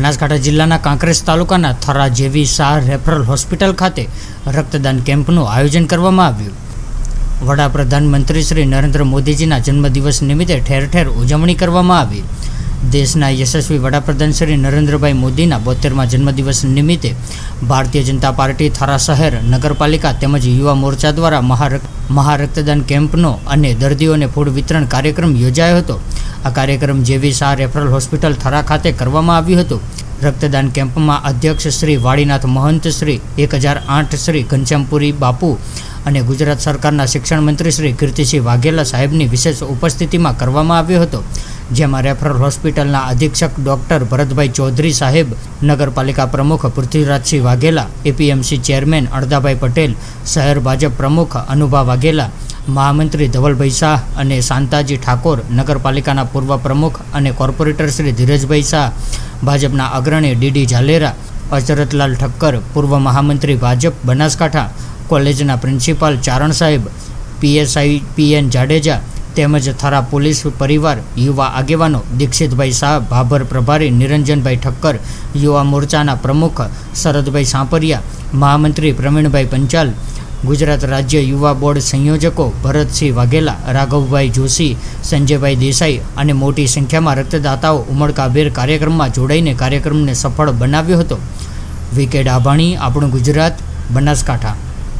બનાસકાંઠા જિલ્લાના કાંકરેજ તાલુકાના થરા જેવી શાહ રેફરલ હોસ્પિટલ ખાતે રક્તદાન કેમ્પનું આયોજન કરવામાં આવ્યું। વડાપ્રધાન મંત્રી શ્રી નરેન્દ્ર મોદીજીના જન્મદિવસ નિમિત્તે ઠેર ઠેર ઉજવણી કરવામાં આવી। દેશના યશસ્વી વડાપ્રધાન શ્રી નરેન્દ્રભાઈ મોદીના 72મા જન્મદિવસ નિમિત્તે ભારતીય જનતા પાર્ટી થરા શહેર નગરપાલિકા તેમજ યુવા મોરચા દ્વારા મહારક્તદાન કેમ્પનો અને દર્દીઓને ફૂડ વિતરણ કાર્યક્રમ યોજાયો હતો। આ કાર્યક્રમ જેવી શાહ રેફરલ હોસ્પિટલ થરા ખાતે કરવામાં આવ્યું હતું। રક્તદાન કેમ્પમાં અધ્યક્ષ શ્રી વાડીનાથ મહંત શ્રી 1008 શ્રી ઘનશ્યામપુરી બાપુ અને ગુજરાત સરકારના શિક્ષણ મંત્રી શ્રી કીર્તિસિંહ વાઘેલા સાહેબની વિશેષ ઉપસ્થિતિમાં કરવામાં આવ્યો હતો, જેમાં રેફરલ હોસ્પિટલના અધિક્ષક ડોક્ટર ભરતભાઈ ચૌધરી સાહેબ, નગરપાલિકા પ્રમુખ પૃથ્વીરાજસિંહ વાઘેલા, એપીએમસી ચેરમેન અડદાભાઈ પટેલ, શહેર ભાજપ પ્રમુખ અનુભા વાઘેલા, મહામંત્રી ધવલભાઈ શાહ અને શાંતાજી ઠાકોર, નગરપાલિકાના પૂર્વ પ્રમુખ અને કોર્પોરેટર શ્રી ધીરજભાઈ શાહ, ભાજપના અગ્રણી ડીડી ઝાલેરા, અચરતલાલ ઠક્કર, પૂર્વ મહામંત્રી ભાજપ બનાસકાંઠા, કોલેજના પ્રિન્સિપાલ ચારણ સાહેબ, પીએસઆઈ પીએન જાડેજા તેમજ થરા પોલીસ પરિવાર, યુવા આગેવાનો દીક્ષિતભાઈ શાહ, ભાભર પ્રભારી નિરંજનભાઈ ઠક્કર, યુવા મોરચાના પ્રમુખ શરદભાઈ સાંપરિયા, મહામંત્રી પ્રવીણભાઈ પંચાલ, ગુજરાત રાજ્ય યુવા બોર્ડ સંયોજકો ભરતસિંહ વાઘેલા, રાઘવભાઈ જોશી, સંજયભાઈ દેસાઈ અને મોટી સંખ્યામાં રક્તદાતાઓ ઉમળકાભેર કાર્યક્રમમાં જોડાઈને કાર્યક્રમને સફળ બનાવ્યો હતો। વીકે ડાભાણી, આપણું ગુજરાત, બનાસકાંઠા।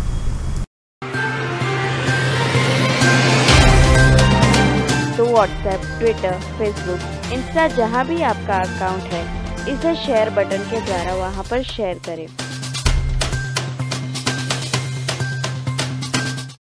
तो व्हाट्सएप, ट्विटर, फेसबुक, इंस्टा जहाँ भी आपका अकाउंट है, इसे शेयर बटन के द्वारा वहाँ पर शेयर करें।